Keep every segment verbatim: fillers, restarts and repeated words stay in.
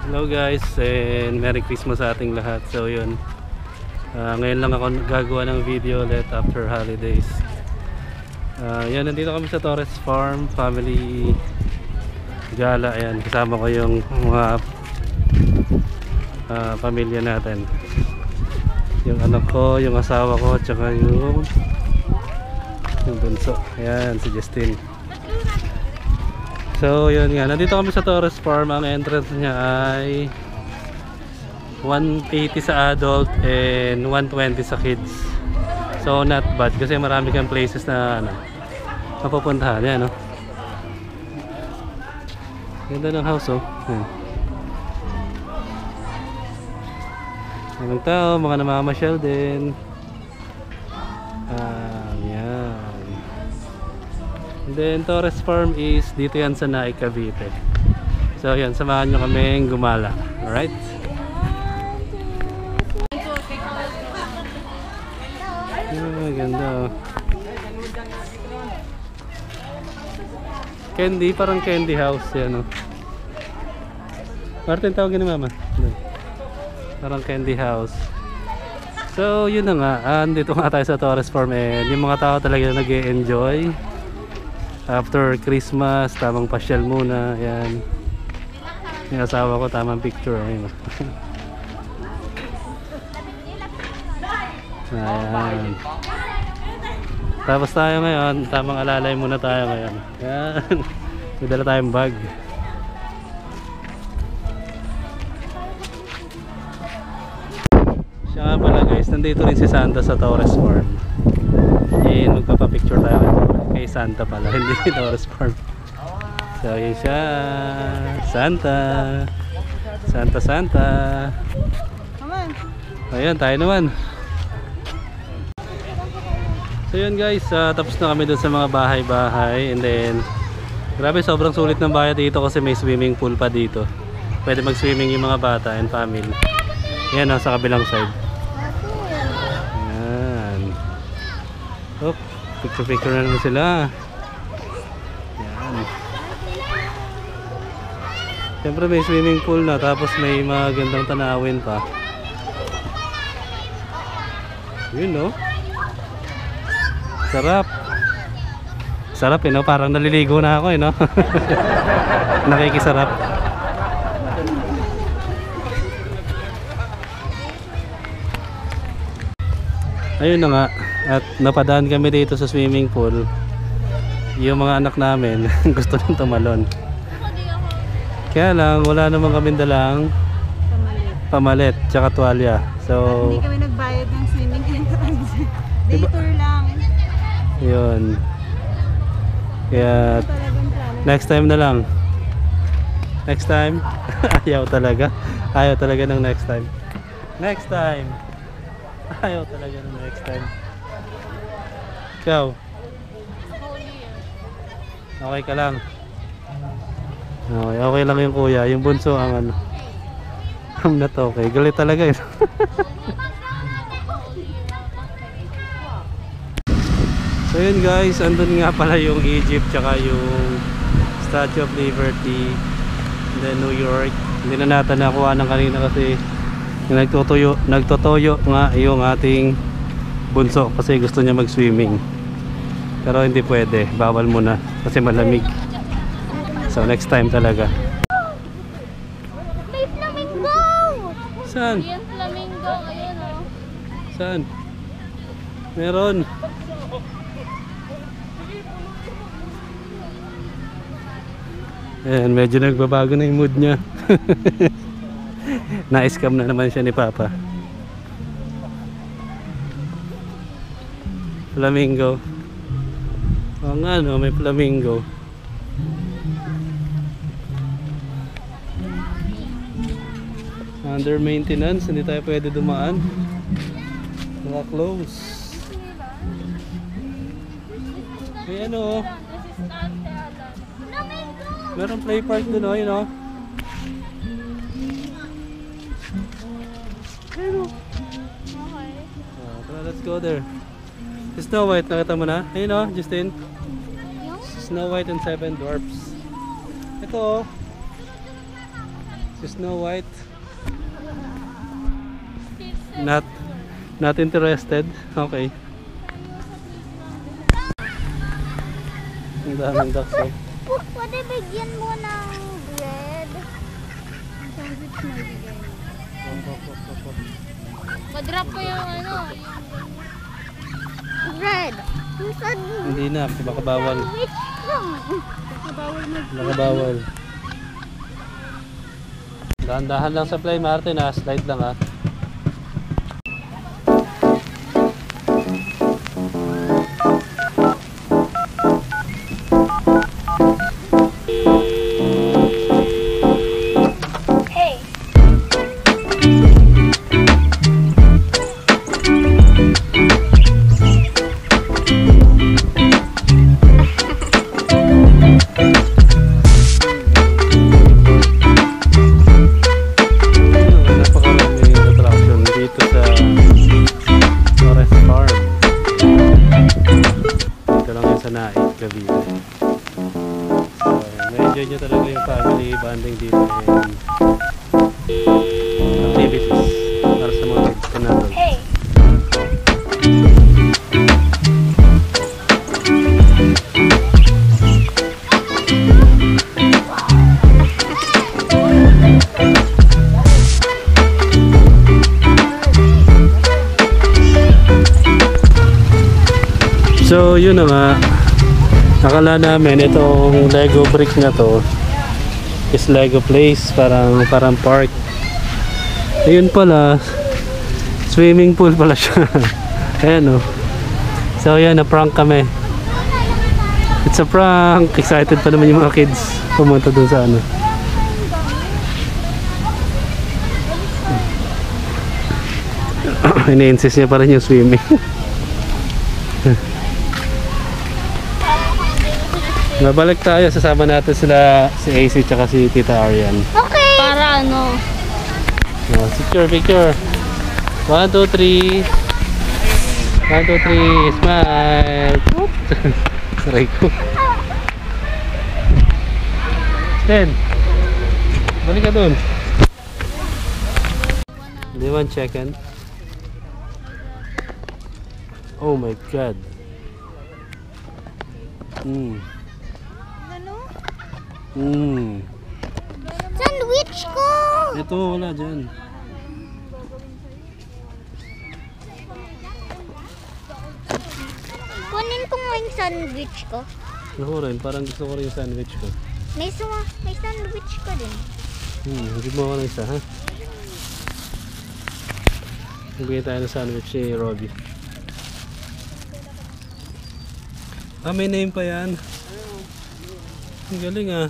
Hello guys, and Merry Christmas sa ating lahat. So yun, uh, ngayon lang ako gagawa ng video ulit after holidays. uh, Yan, nandito kami sa Torres Farm Family Gala. Ayan, kasama ko yung mga uh, pamilya natin. Yung anak ko, yung asawa ko, tsaka yung yung bunso. Ayan, si Justin. So yun nga, nandito kami sa Torres Farm. Ang entrance niya ay one eighty sa adult and one twenty sa kids. So not bad kasi marami kang places na ano, mapupuntahan. Yan, no? Ganda ng house, oh. Yan. Mga tao, mga namamasyal din. Ah, yan. And then Torres Farm is dito yan sa Naik, Cavite. So yan, samahan nyo kaming gumala. Alright? Oh, ganda, oh. Candy, parang candy house yan, oh. Martin, tawagin ni mama. Parang candy house. So yun na nga, andito nga tayo sa Torres Farm, and yung mga tao talaga nag-e-enjoy after Christmas. Tamang pasyal muna. Yan, yung asawa ko, tamang picture. Ayun. Ayan. Tapos tayo ngayon, tamang alalay muna tayo ngayon. Yan. May dala tayong bag. Siya nga pala guys, nandito rin si Santa sa Torres Farm. Yan, magpapapicture tayo kay Santa pala, hindi Torres Farm. So yun siya, Santa Santa Santa. Ayan, tayo naman. So yun guys, uh, tapos na kami dun sa mga bahay-bahay. And then grabe, sobrang sulit ng bahay dito kasi may swimming pool pa dito. Pwede mag-swimming yung mga bata and family. Yan, oh, sa kabilang side. Ayan. Oop, picture-picture na naman sila. Yan. Siyempre may swimming pool na, tapos may magandang tanawin pa. Yun, no? Sarap. Sarap, eh, no? Parang naliligo na ako, eh, no? Nakikisarap. Ayun na nga, at napadaan kami dito sa swimming pool. Yung mga anak namin gusto nang tumalon. Kaya lang, wala naman kami dalang pamalit, tsaka tuwalya. So, at hindi kami nagbayad ng swimming entrance. Day diba? Tour lang. Yun. Kaya next time na lang. Next time. Ayaw talaga. Ayaw talaga ng next time. Next time. Ayaw talaga ng next time. Ikaw? Okay ka lang? Okay, okay lang yung kuya. Yung bunso ang ano, I'm not okay. Galit talaga yun. So yun guys, andun nga pala yung Egypt tsaka yung Statue of Liberty, and then New York. Hindi na natin nakuha ng kanina kasi nagtutuyo, nagtutuyo nga yung ating bunso kasi gusto niya mag-swimming. Pero hindi pwede, bawal muna kasi malamig. So next time talaga. May flamingo! Saan? Ayan, flamingo. Ayan, oh. Saan? Meron. Ayan, medyo nagbabago na yung mood niya. Na-scam na naman siya ni Papa. Flamingo. Oo nga, no, may flamingo. Under maintenance, hindi tayo pwede dumaan. Naka-close. May ano, meron play park dun, oh, yun, oh. Ayun, oh. Okay. Oh, tara, let's go there. Snow White, nakita mo na? Ayun, oh, Justin. Yung? Snow White and Seven Dwarfs. Ito, oh. Si Snow White. Not not interested. Okay. Ang daming ducks oh. P- pwede bigyan mo ng bread. Sandwich na bigay. Madrop ko yung ano. Yung bread. Yung sandwich Hindi na, baka bawal. lang. Bawal mag... Baka bawal. Dahan-dahan lang sa Play Martin ha, slide lang ha. Napakaraming attraction dito sa Torres Farm. Dito lang yun sa Naik, Cavite. So, na-enjoy nyo talaga yung family bonding dito and activities para sa mga kanadol. So yun na nga, akala namin itong Lego brick na to is Lego place, parang parang park. Ayun pala, swimming pool pala siya. Ayan o. So yan, na-prank kami. It's a prank. Excited pa naman yung mga kids pumunta dun sa ano. Ini-insist niya pa rin yung swimming. Mabalik tayo, sasama natin sila si A C tsaka si Tita Arian. Okay. Para ano? Oh, picture, picture. One, two, three. One, two, three. Smile. Saray ko. Then, balik ka dun. Do you want chicken? Oh my God. Mm. Ano? Mm. Sandwich ko! Ito, wala dyan. Kunin ko nga yung sandwich ko. Ako rin, parang gusto ko rin yung sandwich ko. May, suma, may sandwich ko din. Hmm, hindi mo ako ng isa, ha? Nagbigay tayo ng sandwich si Robbie. Ah, may name pa yan. Ang galing ah.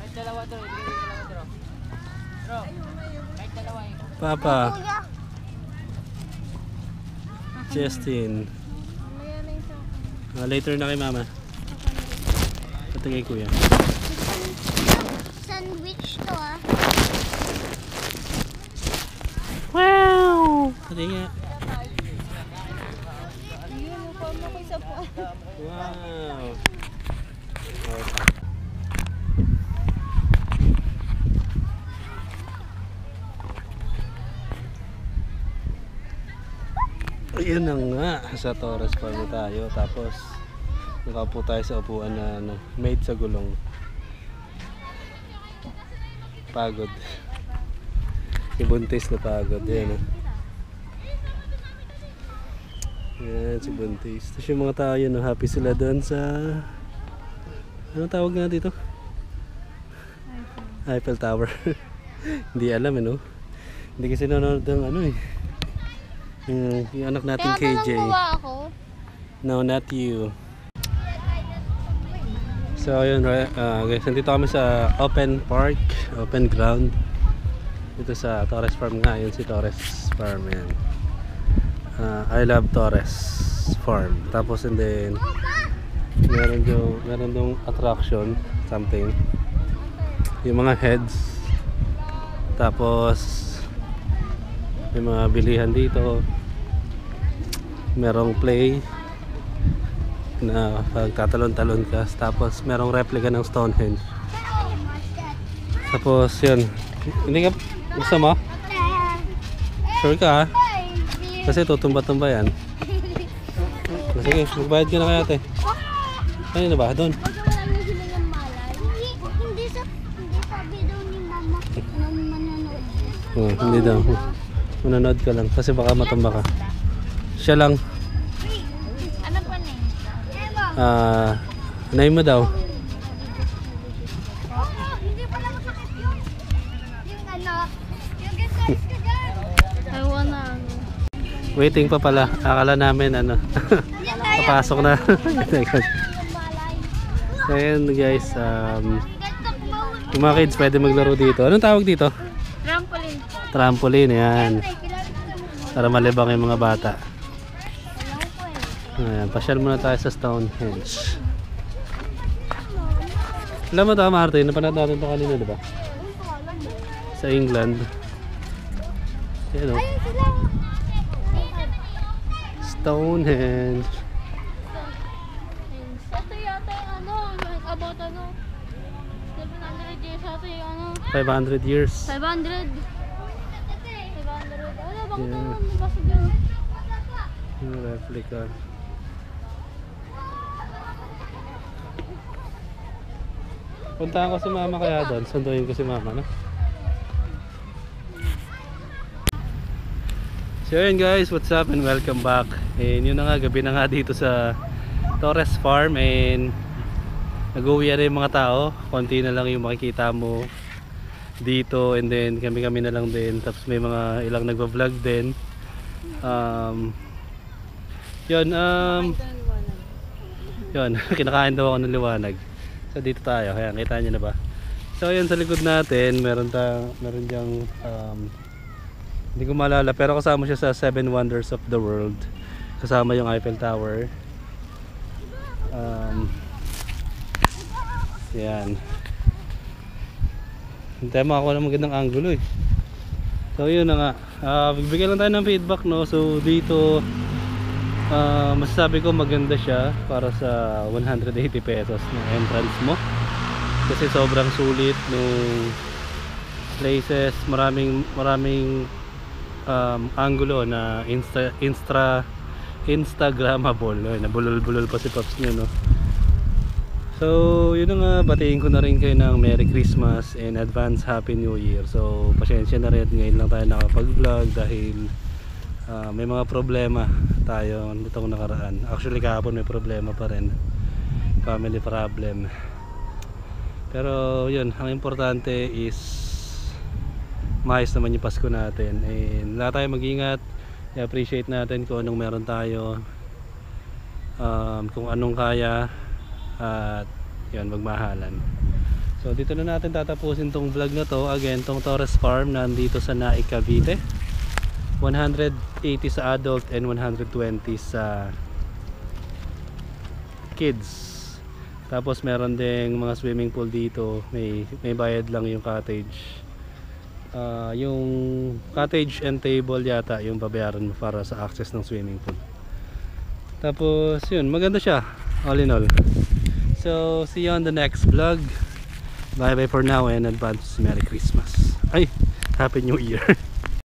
Papa. Kuya, Justin. Ah, later na kay mama. Pati kay kuya. sandwich to ah. Wow! Pati nga. Yun, mukha mo ko isa po. Wow! Ayan na nga, sa Torres Farm na tayo. Tapos nakaupo tayo sa upuan na ano, made sa gulong. Pagod. Yung buntis na pagod. Yan ah. Yan si buntis. Tapos yung mga tao yun, no, happy sila doon sa... Ano tawag nga dito? Eiffel Tower. Hindi alam eh no. Hindi kasi nanonood ng ano eh. Yung, yung anak natin Kaya K J. nalang gawa ako. No, not you. So yun, uh, guys, nandito kami sa open park, open ground. Dito sa Torres Farm nga, yun si Torres Farm yan. Uh, I love Torres Farm. Tapos and then meron yung meron yung attraction something. Yung mga heads. Tapos may mga bilihan dito. Merong play na pagtatalon-talon ka. Tapos merong replica ng Stonehenge. Tapos yun, Hindi ka, gusto mo? Sure ka ha? Kasi tutumba-tumba yan. Sige, magbayad ka na kaya ate. Kanina ba? Doon. Hindi, hindi sa, hindi sabi daw ni mama na manonood. Oh, hindi daw. Manonood ka lang kasi baka matumba ka. Siya lang. Ano pa na Ah, anay mo daw. Hindi pala masakit yun. Yung ano, yung exercise ka dyan. I wanna ano. Waiting pa pala. Akala namin ano. Papasok na. So ayan guys, um, yung mga kids pwede maglaro dito. Anong tawag dito? Trampoline. Trampoline, yan. Para malibang yung mga bata. Ayan, pasyal muna tayo sa Stonehenge. Alam mo ito Martin, napanood natin ito kanina diba? Sa England. Ayan o. Stonehenge. Ito yata yung ano, about ano. seven hundred years ata yung ano. five hundred years. five hundred. five hundred. Ano, bakit Yeah. ano, nabasag yun? Yung replica. Puntahan ko si mama kaya doon. Sunduin ko si mama, no? So yun guys, what's up and welcome back. And yun na nga, gabi na nga dito sa Torres Farm. And nag-uwi na yung mga tao. Konti na lang yung makikita mo dito. And then kami-kami na lang din. Tapos may mga ilang nagva-vlog din. Um, yun, um, yun, kinakain daw ako ng liwanag. So dito tayo, ayan, kita nyo na ba? So yun, sa likod natin, meron tayong, meron diyang, um, hindi ko maalala, pero kasama siya sa Seven Wonders of the World. Kasama yung Eiffel Tower. Um, yan. Hintay mo ako ng magandang angulo eh. So yun na nga, uh, bigyan lang tayo ng feedback, no? So dito, uh, masasabi ko maganda siya para sa one hundred eighty pesos ng entrance mo. Kasi sobrang sulit nung places, maraming maraming um, angulo na insta, insta, instagrammable. Ay, nabulol-bulol pa si Pops nyo, no? So yun na nga, batiin ko na rin kayo ng Merry Christmas and advance Happy New Year. So pasensya na rin, ngayon lang tayo nakapag-vlog dahil uh, may mga problema tayo nitong nakaraan. Actually kahapon may problema pa rin, family problem. Pero yun, ang importante is maayos naman yung Pasko natin. And lahat tayo mag-ingat, i-appreciate natin kung anong meron tayo, um, kung anong kaya, at yun, magmahalan. So dito na natin tatapusin tong vlog na to. Again, tong Torres Farm nandito sa Naik, Cavite. one hundred eighty sa adult and one hundred twenty sa kids. Tapos meron ding mga swimming pool dito. May, may bayad lang yung cottage. Uh, yung cottage and table yata yung babayaran mo para sa access ng swimming pool. Tapos yun, maganda siya all in all. So see you on the next vlog. Bye bye for now and advance Merry Christmas. Ay, Happy New Year.